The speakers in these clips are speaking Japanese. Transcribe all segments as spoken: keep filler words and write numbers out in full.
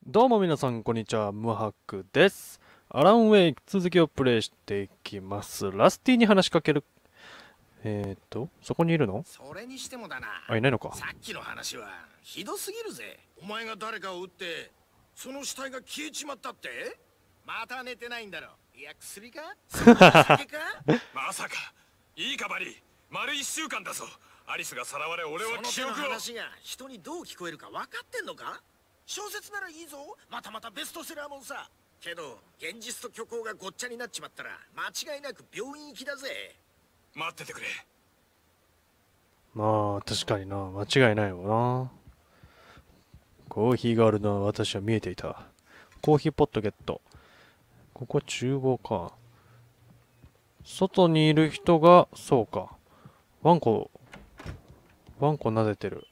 どうも皆さん、こんにちは。ムハクです。アランウェイク続きをプレイしていきます。ラスティに話しかける。えーっと、そこにいるの？ それにしてもだな。 あ、いないのか。 さっきの話はひどすぎるぜ。お前が誰かを撃ってその死体が消えちまったって？また寝てないんだろ。いや、薬か？酒か？ まさか。いいかバリー、丸一週間だぞ。アリスがさらわれ、俺は記その憶を。 手の話が人にどう聞こえるか分かってんのか？小説ならいいぞ。またまたベストセラーもんさ。けど現実と虚構がごっちゃになっちまったら間違いなく病院行きだぜ。 待っててくれ。 まあ、確かにな。間違いないわな。コーヒーがあるのは私は見えていた。コーヒーポットゲット。ここ厨房か。外にいる人が、そうか。ワンコ、ワンコ撫でてる。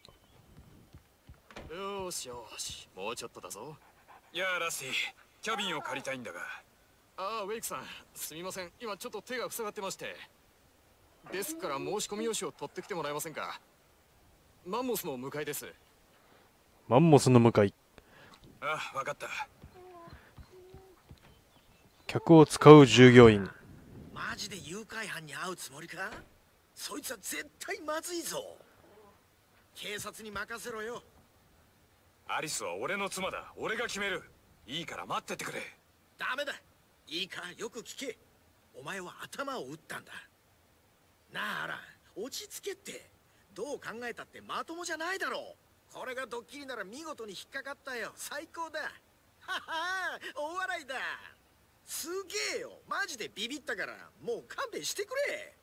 よーしよーし、もうちょっとだぞ。 いやラッシー、キャビンを借りたいんだが。 ああ、ウェイクさん、すみません。今ちょっと手が塞がってまして。ですから申し込み用紙を取ってきてもらえませんか？マンモスの向かいです。 マンモスの向かい。 あ、わかった。 客を使う従業員。 マジで誘拐犯に会うつもりか？そいつは絶対まずいぞ。警察に任せろよ。 アリスは俺の妻だ。俺が決める。いいから待っててくれ。 ダメだ。いいか、よく聞け。お前は頭を打ったんだ。なあら、落ち着けって。どう考えたってまともじゃないだろう。これがドッキリなら見事に引っかかったよ。最高だ。はは大笑いだ。すげえよ。マジでビビったからもう勘弁してくれ。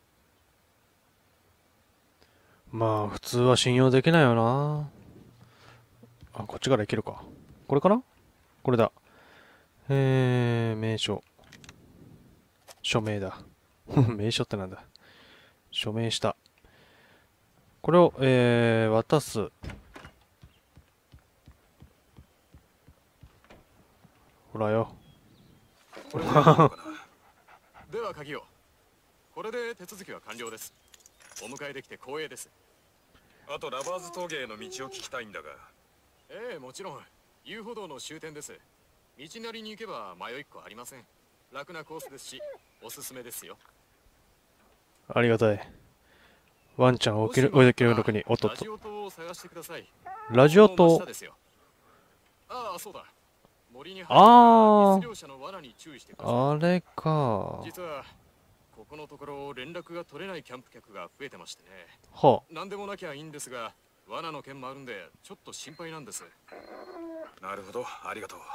まあ、普通は信用できないよな。あ、こっちから行けるか。これかな？これだ。えー、名所。署名だ。名所ってなんだ。署名した。これを、えー、渡す。ほらよ。 これでいいのかでは鍵を。これで手続きは完了です。お迎えできて光栄です。 な。あとラバーズ峠への道を聞きたいんだが。 ええ、もちろん。遊歩道の終点です。道なりに行けば迷いっこありません。楽なコースですし、おすすめですよ。 ありがたい。ワンちゃんおきる、おいできるのくに、おっとっと。 ラジオ塔を探してください。 ラジオ塔。 ああ、そうだ。森に入あった密漁者の罠に注意してください。 あ、あれか。 実はここのところ連絡が取れないキャンプ客が増えてましてね。 はあ。 何でもなきゃいいんですが、罠の件もあるんでちょっと心配なんです。 なるほど、ありがとう。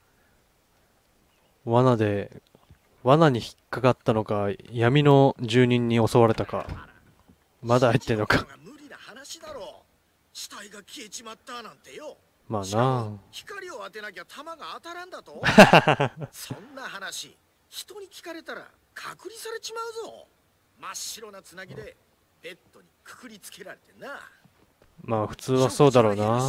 罠で、罠に引っかかったのか、闇の住人に襲われたか。まだ入ってんのか。 無理な話だろ。死体が消えちまったなんてよ。 まあな。 光を当てなきゃ弾が当たらんだと。そんな話人に聞かれたら隔離されちまうぞ。真っ白なつなぎでベッドにくくりつけられてな。 まあ普通はそうだろうな。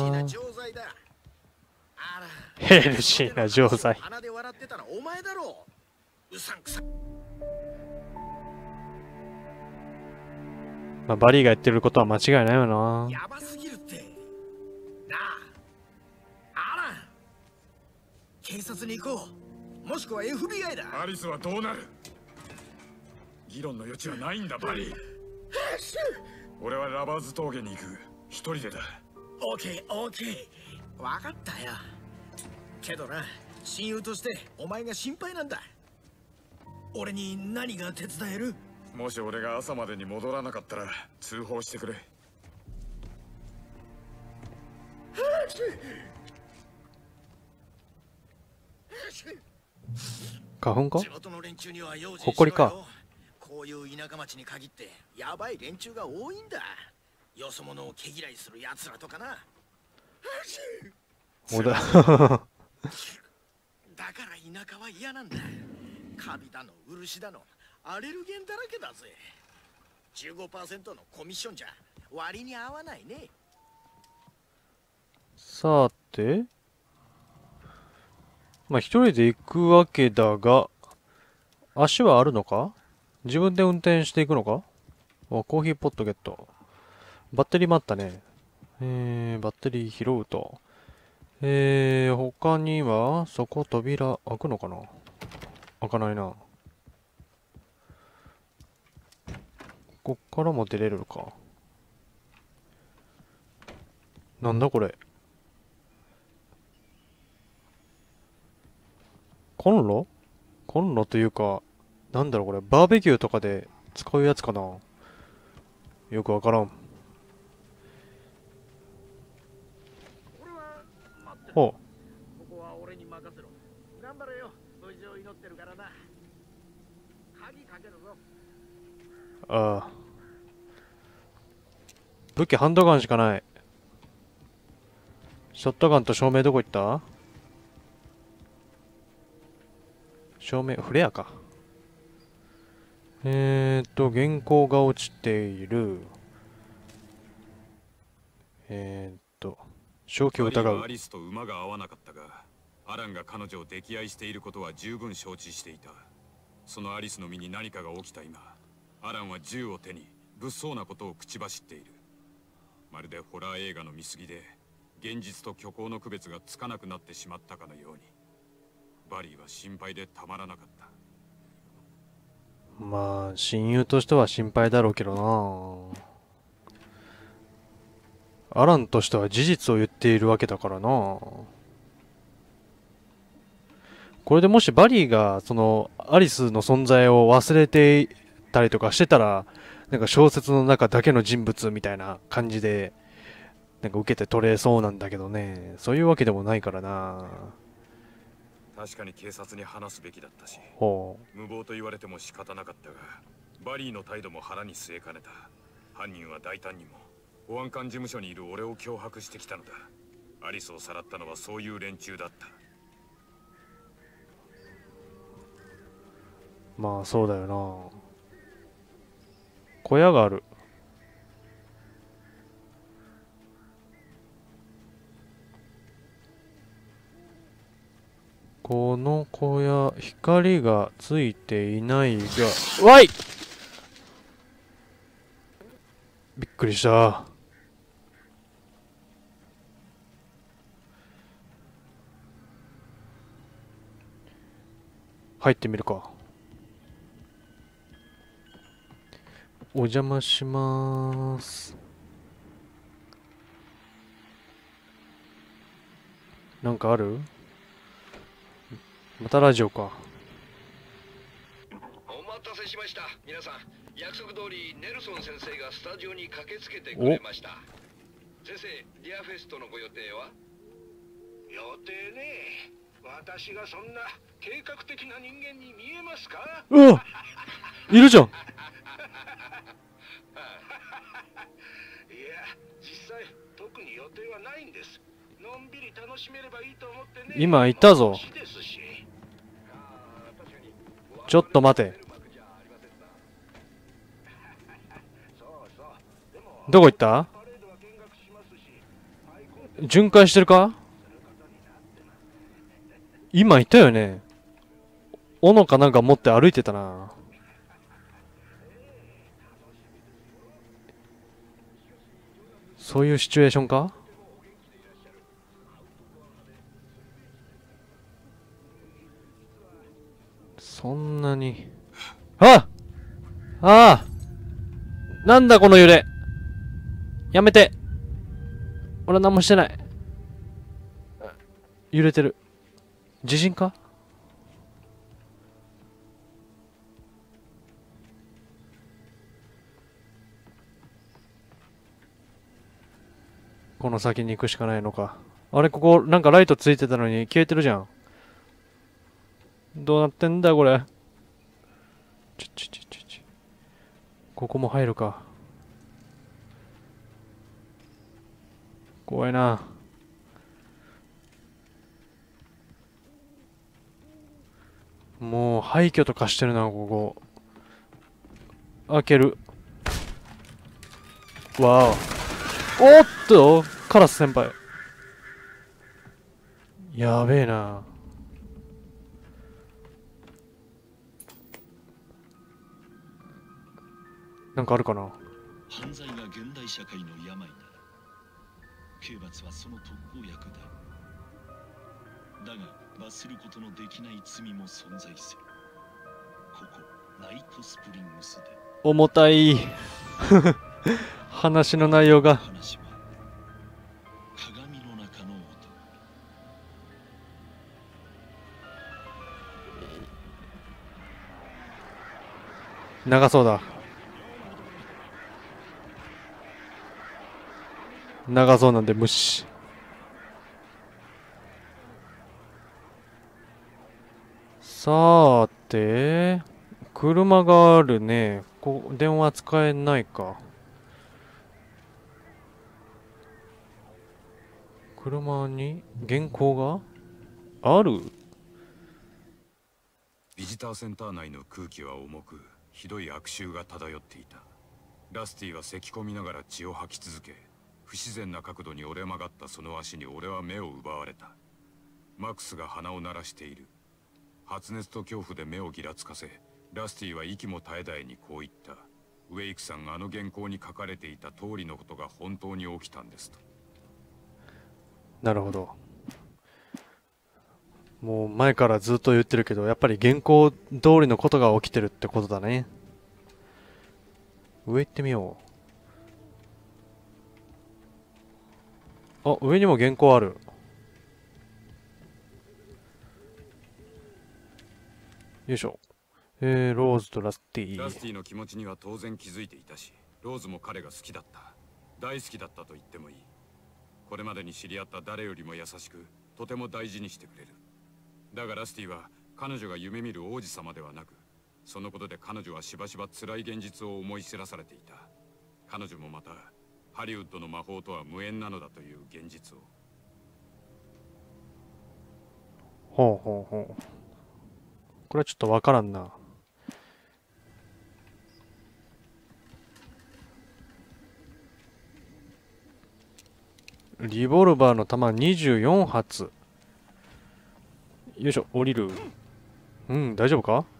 ヘルシーな錠剤。 鼻で笑ってたのお前だろう。うさんくさ。 まあバリーが言ってることは間違いないよな。 やばすぎるって。なあ、アラン。警察に行こう。もしくは エフビーアイ だ。 アリスはどうなる？議論の余地はないんだバリー。俺はラバーズ峠に行く。一人でだ。 オーケーオーケー。分かったよ。けどな、親友としてお前が心配なんだ。俺に何が手伝える？ もし俺が朝までに戻らなかったら通報してくれ。 花粉か？ 地元の連中には用心しろよ。 ほこりか。 こういう田舎町に限ってヤバい連中が多いんだ。よそ者を毛嫌いする奴らとかな。 おだ。 だから田舎は嫌なんだ。カビだの漆だのアレルゲンだらけだぜ。 じゅうごパーセント のコミッションじゃ割に合わないね。 さて、まあ一人で行くわけだが、足はあるのか？自分で運転していくのか？お、コーヒーポットゲット。バッテリーもあったね。えー、バッテリー拾うと。 えー、他には、そこ扉開くのかな？開かないな。こっからも出れるか。なんだこれ。コンロコンロというか、なんだろうこれ、バーベキューとかで使うやつかな？よくわからん。 俺は待ってる。 ほここは俺に任せろ。頑張れよ。無事を祈ってるからな。鍵かけるぞ。 う。ああ。武器ハンドガンしかない。ショットガンと照明どこ行った？照明、フレアか。えーっと、原稿が落ちている。えーっと、正気を疑うバリーはア。リスと馬が合わなかったが、アランが彼女を溺愛していることは十分承知していた。そのアリスの身に何かが起きた今、アランは銃を手に物騒なことを口走っている。まるでホラー映画の見過ぎで、現実と虚構の区別がつかなくなってしまったかのように。バリーは心配でたまらなかった。 まあ、親友としては心配だろうけどな。アランとしては事実を言っているわけだからな。これでもしバリーがそのアリスの存在を忘れてたりとかしてたら、なんか小説の中だけの人物みたいな感じでなんか受けて取れそうなんだけどね。そういうわけでもないからな。 確かに警察に話すべきだったし、 ほ無謀と言われても仕方なかったが、バリーの態度も腹に据えかねた。犯人は大胆にも保安官事務所にいる俺を脅迫してきたのだ。アリスをさらったのはそういう連中だった。 う。まあそうだよな。小屋がある。この小屋、光がついていないが、わい！びっくりした。入ってみるか。お邪魔しまーす。なんかある？またラジオか。 お待たせしました。皆さん、約束通りネルソン先生がスタジオに駆けつけてくれました。先生、ディアフェストのご予定は？予定ね。私がそんな計画的な人間に見えますか？ うわ！いるじゃん。 いや、実際特に予定はないんです。のんびり楽しめればいいと思ってね。 今いたぞ。ちょっと待て。どこ行った？巡回してるか？今いたよね。斧かなんか持って歩いてたな。そういうシチュエーションか？そんなに。あ！ああ！なんだこの揺れ。やめて。俺は何もしてない。揺れてる。地震か？この先に行くしかないのか。あれ、ここなんかライトついてたのに消えてるじゃん。どうなってんだこれ。ちょちょちょちょちょ。ここも入るか。怖いな。もう廃墟とかしてるな、ここ。開ける。わお。おっとカラス先輩。やべえな。なんかあるかな。 犯罪が現代社会の病なら、刑罰はその特効薬だ。 だが罰することのできない罪も存在する。ここナイトスプリングスで重たい話の内容が。 話は鏡の中の音。 長そうだ。長そうなんで無視。さーて、車があるね。こ電話使えないか。車に原稿がある。 ビジターセンター内の空気は重く、ひどい悪臭が漂っていた。ラスティは咳き込みながら血を吐き続け、不自然な角度に折れ曲がったその足に俺は目を奪われた。マックスが鼻を鳴らしている。発熱と恐怖で目をギラつかせ、ラスティは息も絶え絶えにこう言った。ウェイクさんがあの原稿に書かれていた通りのことが本当に起きたんですと。 なるほど。もう前からずっと言ってるけど、やっぱり原稿通りのことが起きてるってことだね。上行ってみよう。あ、上にも原稿ある。よいしょ。えー、ローズとラスティ。 ラスティの気持ちには当然気づいていたし、ローズも彼が好きだった。大好きだったと言ってもいい。これまでに知り合った誰よりも優しく、とても大事にしてくれる。だがラスティは彼女が夢見る王子様ではなく、そのことで彼女はしばしば辛い現実を思い知らされていた。彼女もまたハリウッドの魔法とは無縁なのだという現実を。 ほうほうほう。これはちょっとわからんな。リボルバーの弾にじゅうよん発。よいしょ、降りる。うん、大丈夫か？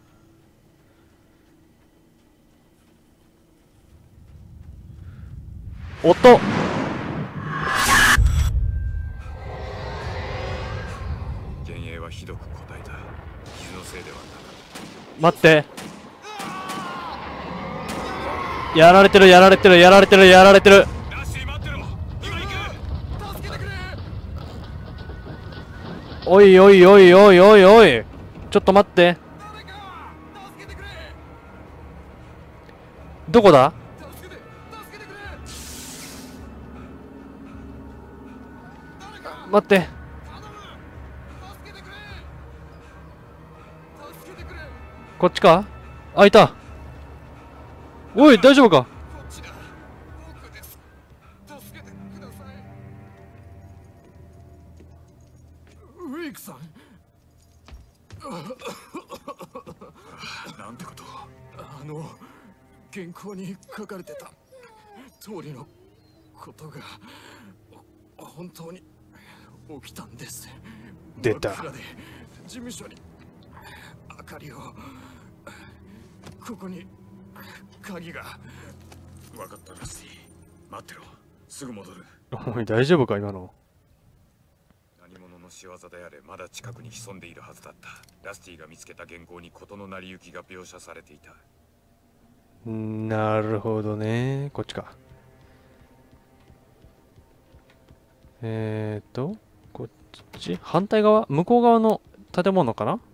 音！ 幻影はひどく答えた。傷のせいではなく。 待って。やられてる、やられてる、やられてる、やられてる。 ラスティ待ってろ。今行く。 助けてくれ。 おいおいおいおいおいおい。ちょっと待って。 誰か助けてくれ。 どこだ？ 助けて助けてくれ。誰か待って。 頼む。助けてくれ。助けてくれ。 こっちか？あ、いた。おい、大丈夫か？ こっちだ。僕です。助けてください。ウェイクさん。 なんてことを。 あの原稿に書かれてた通りのことがお本当に起きたんです。 出た。 真っ暗で事務所に明かりを、ここに鍵が。 分かったラスティ。待ってろ。すぐ戻る。 おい、大丈夫か今の。 何者の仕業であれまだ近くに潜んでいるはずだった。ラスティが見つけた原稿に事の成り行きが描写されていた。 なるほどね。こっちか。えーと、こっち反対側向こう側の建物かな。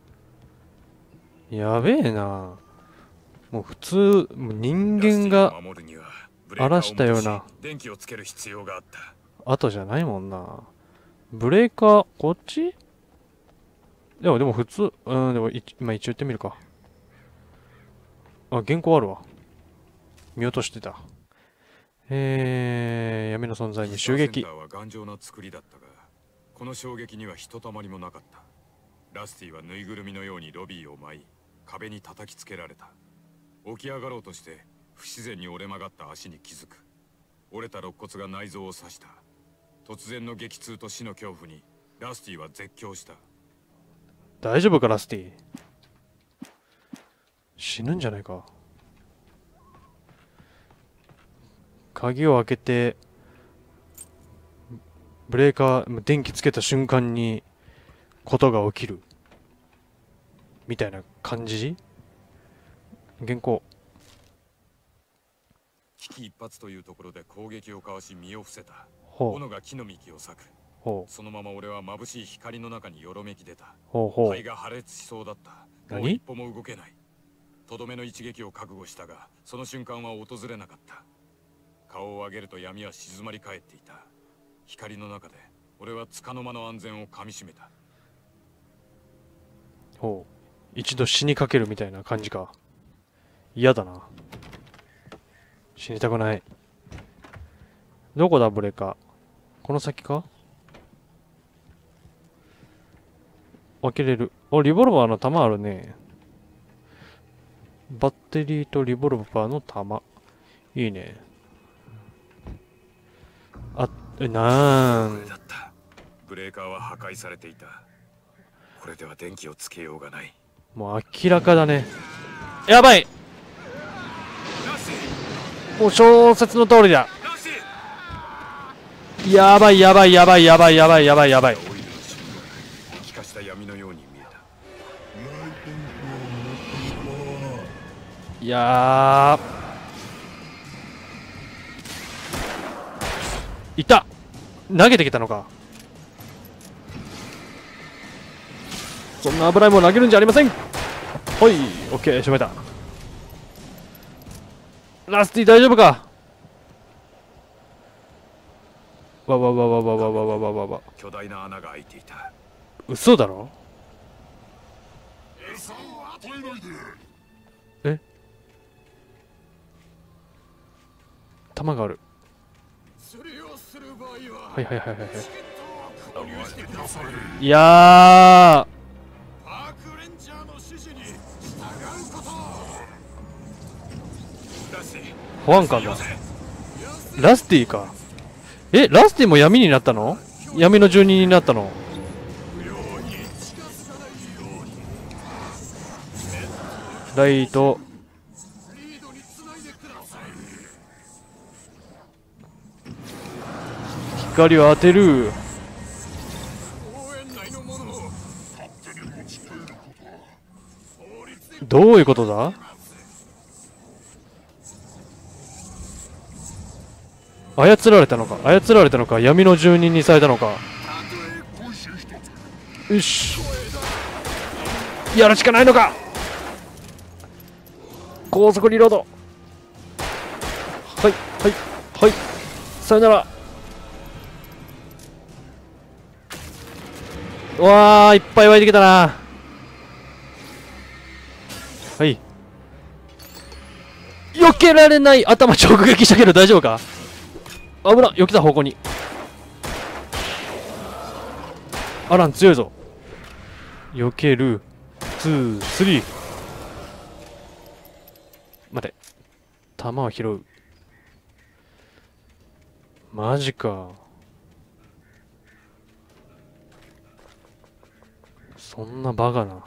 やべえな。もう普通、もう人間が荒らしたような電気をつける必要があった。 後じゃないもんな。ブレーカー、こっち？でも、でも普通、うん、でも今一応言ってみるか。あ、原稿あるわ。見落としてた。えー、闇の存在に襲撃。 センターは頑丈な作りだったが、この衝撃にはひとたまりもなかった。ラスティはぬいぐるみのようにロビーを舞い、壁に叩きつけられた。起き上がろうとして不自然に折れ曲がった足に気づく。折れた肋骨が内臓を刺した。突然の激痛と死の恐怖にラスティは絶叫した。 大丈夫かラスティ。死ぬんじゃないか。鍵を開けてブレーカー、電気つけた瞬間にことが起きるみたいな感じ。原稿。 危機一髪というところで攻撃をかわし身を伏せた。 ほう斧が木の幹を裂く。 ほうそのまま俺は眩しい光の中によろめき出た。 ほうほう。 肺が破裂しそうだった。 何もう一歩も動けない。とどめの一撃を覚悟したが、その瞬間は訪れなかった。顔を上げると闇は静まり返っていた。光の中で俺は束の間の安全をかみしめた。 ほう。一度死にかけるみたいな感じか。嫌だな。死にたくない。どこだブレーカー。この先か。開けれる。お、リボルバーの弾あるね。バッテリーとリボルバーの弾。いいね。あ、え、なーん。 だった。ブレーカーは破壊されていた。これでは電気をつけようがない。 もう明らかだね。やばい。もう小説の通りだ。やばいやばいやばいやばいやばいやばいやばい。 気化した闇のように見えた。 いやー、いた。投げてきたのか。そんな危ないもの投げるんじゃありません。ほい、オッケー、しまえた。ラスティ大丈夫か。わわわわわわわわわわわ。 巨大な穴が開いていた。 嘘だろ。え、弾がある。はいはいはいはいはい。いやー、保安官だ。ラスティか。え、ラスティも闇になったの？闇の住人になったの？ライト。光を当てる。どういうことだ？操られたのか、操られたのか、闇の住人にされたのか。よし、やるしかないのか。高速リロード。はいはいはい、さよなら。うわー、いっぱい湧いてきたな。はい、避けられない。頭直撃したけど大丈夫か。危な、避けた方向に。アラン強いぞ。避ける。ツー、スリー。待て。弾を拾う。マジか。そんなバカな。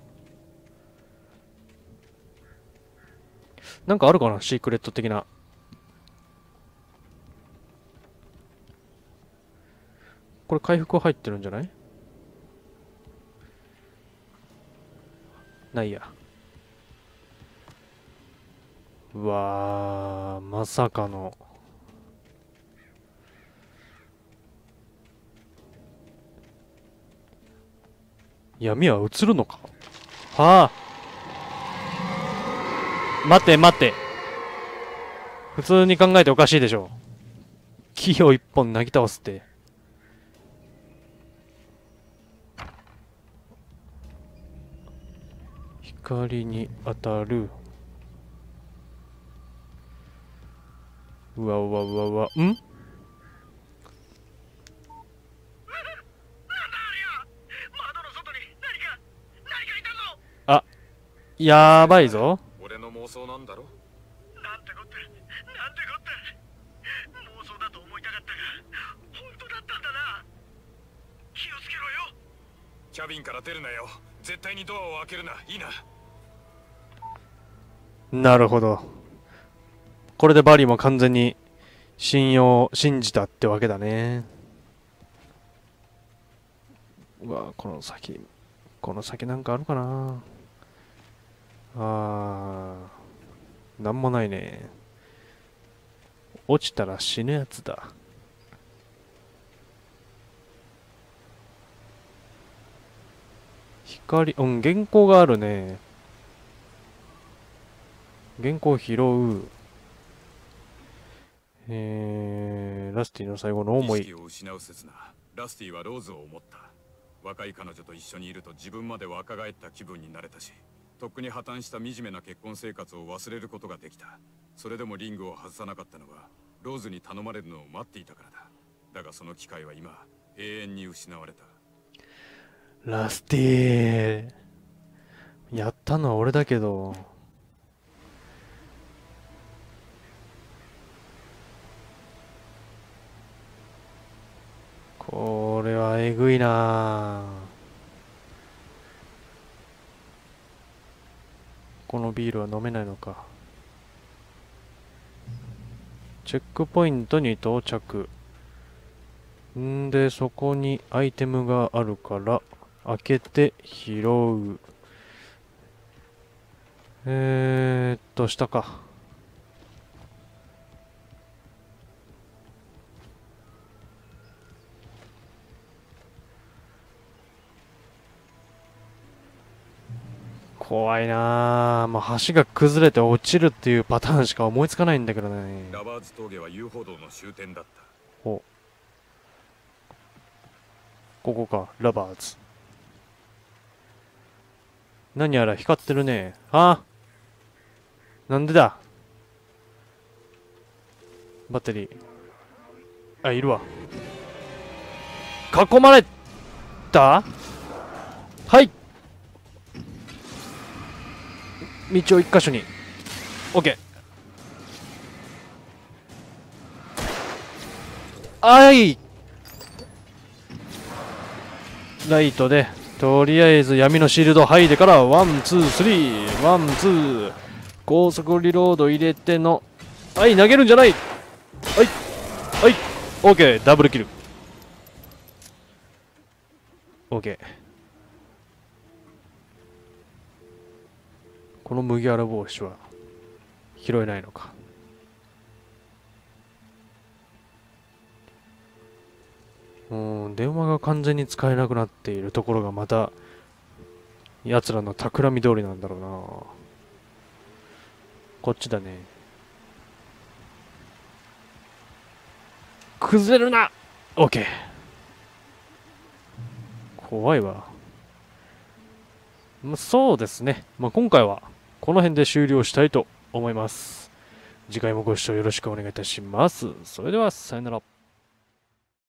なんかあるかな、シークレット的な。これ回復入ってるんじゃない？ないや。うわー、まさかの。闇は映るのか。はあ。待って待って。普通に考えておかしいでしょ。木を一本なぎ倒すって。光に当たる。うわうわうわうわ。ん？あ、やばいぞ。 俺の妄想なんだろ。 なんてこったなんてこった。妄想だと思いたかったが本当だったんだな。気をつけろよ。 キャビンから出るなよ。絶対にドアを開けるな。いいな。 なるほど。これでバリーも完全に信用信じたってわけだね。 うわ、この先、この先なんかあるかな。あー、なんもないね。落ちたら死ぬやつだ。光、うん、原稿があるね。原稿拾う。えー、ラスティの最後の思い。 意識を失う刹那、ラスティはローズを思った。若い彼女と一緒にいると自分まで若返った気分になれたし、とっくに破綻した惨めな結婚生活を忘れることができた。それでもリングを外さなかったのはローズに頼まれるのを待っていたからだ。だがその機会は今永遠に失われた。 ラスティやったのは俺だけど。これはえぐいな。このビールは飲めないのか。チェックポイントに到着。んで、そこにアイテムがあるから、開けて拾う。えーっと、下か。怖いなぁ。もう橋が崩れて落ちるっていうパターンしか思いつかないんだけどね。 ラバーズ峠は遊歩道の終点だった。 お、ここか、ラバーズ。何やら光ってるね。あ、なんでだ。バッテリー。あ、いるわ。囲まれた。はい。道を一箇所に。オッケー。あい。ライトでとりあえず闇のシールド剥いでからワンツースリーワンツー高速リロード入れての、はい投げるんじゃない、はいはいオッケーダブルキル、オッケー。この麦わら帽子は拾えないのか。うん、電話が完全に使えなくなっているところがまた奴らの企み通りなんだろうな。こっちだね。崩れるな。 OK。 怖いわ。まあ、そうですね、まあ、今回はこの辺で終了したいと思います。次回もご視聴よろしくお願いいたします。それではさよなら。